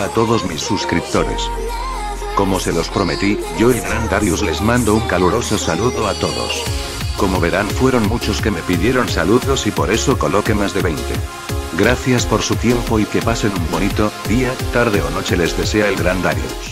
a todos mis suscriptores. Como se los prometí, yo y Gran Darius les mando un caluroso saludo a todos. Como verán, fueron muchos que me pidieron saludos y por eso coloqué más de 20. Gracias por su tiempo y que pasen un bonito día, tarde o noche les desea el Gran Darius.